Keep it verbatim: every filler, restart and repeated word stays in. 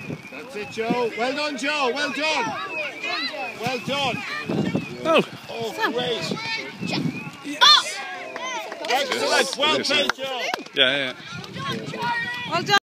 That's it, Joe. Well done, Joe. Well done. Well done. Oh. Oh, great. Oh! Excellent. Well played, Joe. Yeah, yeah. Well done.